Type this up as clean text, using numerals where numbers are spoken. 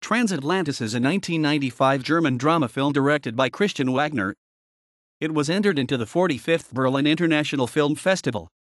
Transatlantis is a 1995 German drama film directed by Christian Wagner. It was entered into the 45th Berlin International Film Festival.